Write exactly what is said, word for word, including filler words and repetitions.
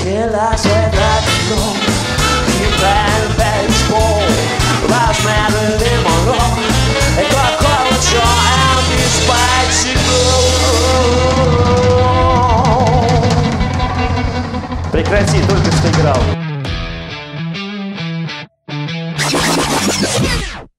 Kérdezhetek róla, éppen baseball, Rázsmerő limonok, egy kakaucsa, empty spicy glow. Прекрати, только что играл.